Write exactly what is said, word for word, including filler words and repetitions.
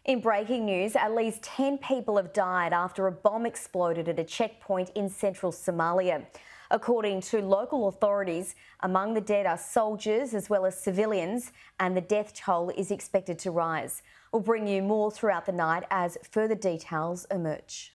In breaking news, at least ten people have died after a bomb exploded at a checkpoint in central Somalia. According to local authorities, among the dead are soldiers as well as civilians, and the death toll is expected to rise. We'll bring you more throughout the night as further details emerge.